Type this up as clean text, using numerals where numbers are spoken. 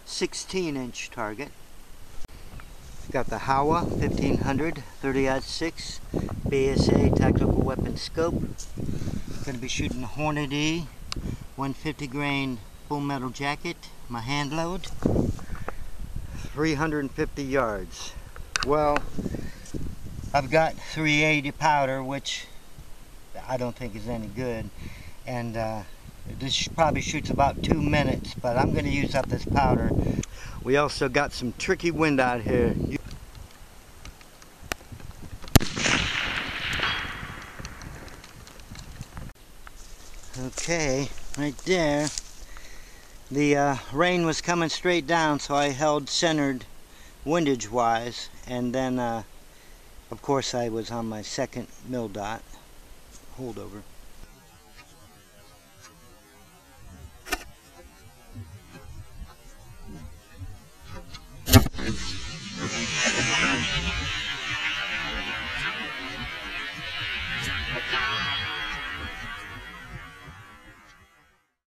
16-inch target. Got the Howa 1500 30-06 BSA tactical weapon scope. Going to be shooting a Hornady 150 grain full metal jacket. My hand load 350 yards. Well, I've got 380 powder, which I don't think is any good, and this probably shoots about 2 minutes, but I'm going to use up this powder. We also got some tricky wind out here. Okay, right there. The rain was coming straight down, so I held centered windage wise, and then of course I was on my second mil dot holdover.